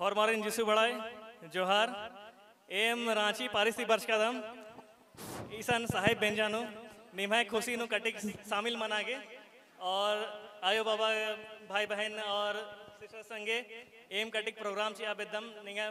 हॉर्मारिन जिसु बड़ाई जोहार एम रांची पारिस्ती बर्ष कदम ईसन साहेब बेंजानो निमाय खुशी नु कटिक शामिल मनागे और आयो बाबा भाई बहन और सिस्टर संगे एम कटिक प्रोग्राम ची आबेदम निगा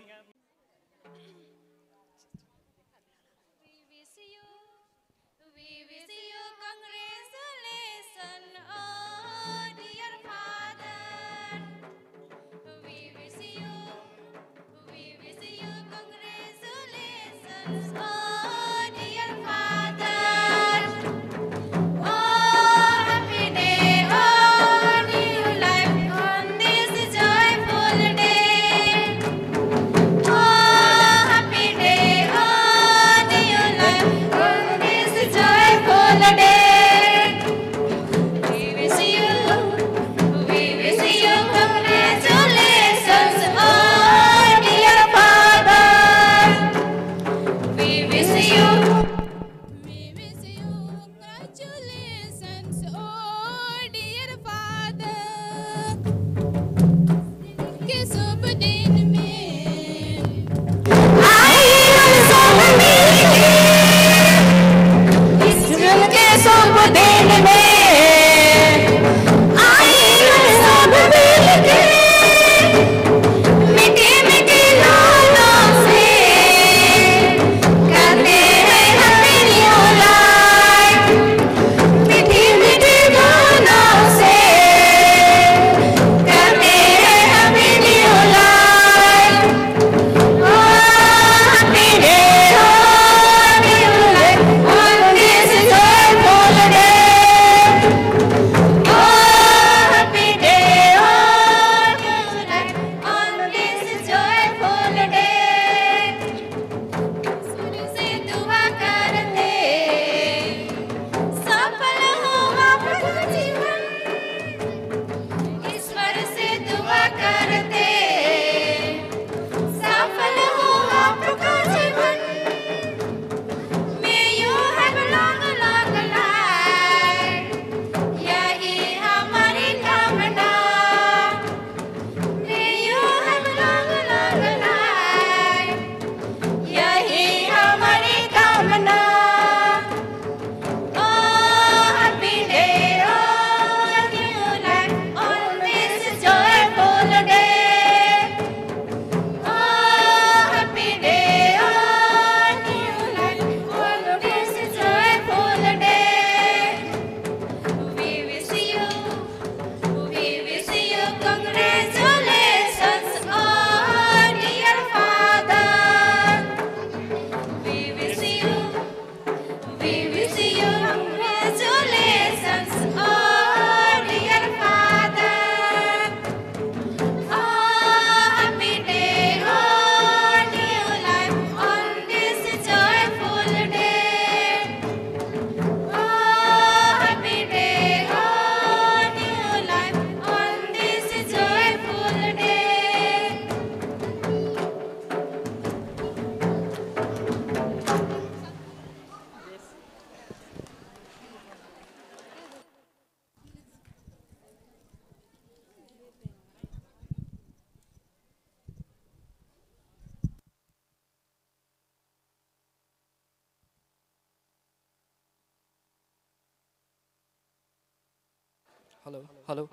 हेलो हेलो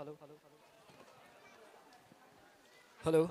हेलो।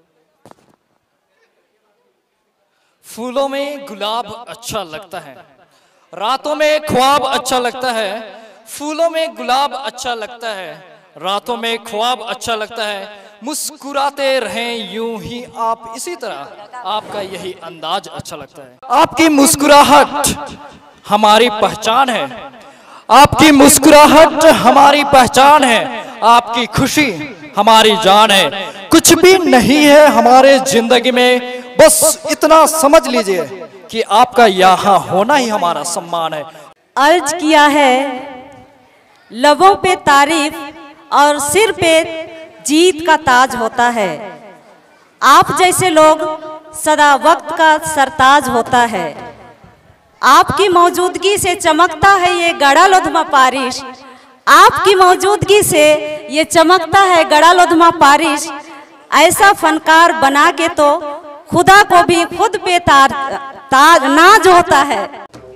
फूलों में गुलाब अच्छा लगता है, रातों में ख्वाब अच्छा लगता है। फूलों में गुलाब अच्छा लगता है, रातों में ख्वाब अच्छा लगता है। मुस्कुराते रहें यूं ही आप इसी तरह, आपका यही अंदाज अच्छा लगता है। आपकी मुस्कुराहट हमारी पहचान है, आपकी मुस्कुराहट हमारी पहचान है। आपकी खुशी हमारी जान है। कुछ भी नहीं है हमारे जिंदगी में, बस इतना समझ लीजिए कि आपका यहाँ होना ही हमारा सम्मान है। अर्ज किया है लबों पे तारीफ और सिर पे जीत का ताज होता है। आप जैसे लोग सदा वक्त का सरताज होता है। आपकी मौजूदगी से चमकता है ये गड़ा लोधमा पारिश। आपकी मौजूदगी से ये चमकता है गड़ा लोधमा पारिश। ऐसा फनकार बना के तो खुदा को भी खुद पे ताज नाज होता है।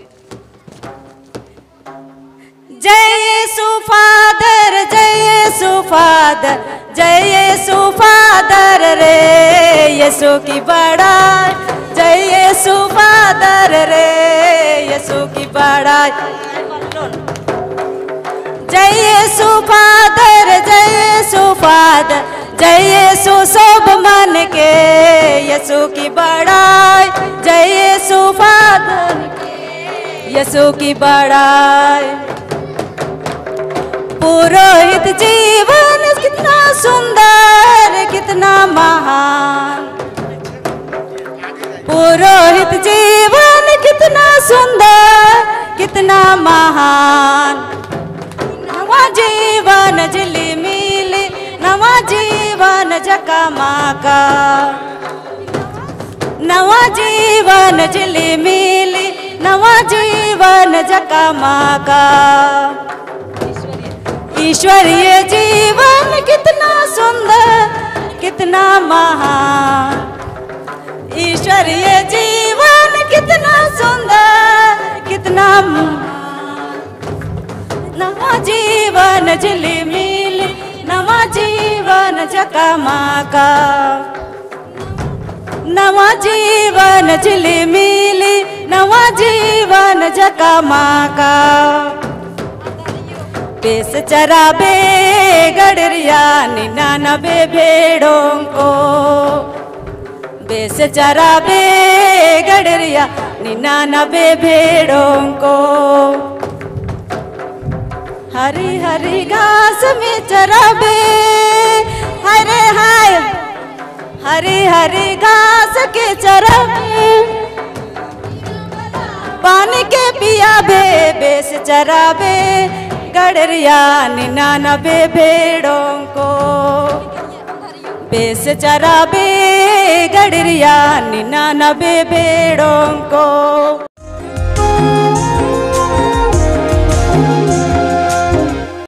जय यीशु फादर, जय यीशु फादर, जय यीशु फादर रे, यीशु की बड़ाई, जय यीशु फादर रे, यीशु की बड़ाई। जय यीशु फादर, जय यीशु फादर, जय यीशु सब मन के, यीशु की बड़ाई, जय यीशु फादर, यीशु की बड़ाई। पुरोहित जीवन कितना सुंदर, कितना महान, पुरोहित जीवन कितना सुंदर, कितना महान। नवा जीवन झिली मिली, नवा जीवन जकमाका, नवा जीवन झिली मिली, नवा जीवन जकमाका। ईश्वरीय जीवन कितना सुंदर, कितना महान, ईश्वरीय जीवन कितना सुंदर, कितना महान। नवा जीवन झिली मिली, नवा जीवन जकमाका, नवा जीवन झिली मिली, नवा जीवन जकमाका। बेस चराबे गडरिया 99 भेड़ों को, बेस चराबे गडरिया 99 भेड़ों को। हरी हरी घास में चराबे, हरे हाय, हरी हरी घास के चराबे, पानी के पियाबे, बेस चराबे गडरिया 99 भेड़ों को, बेस चराबे गडरिया 99 भेड़ों को।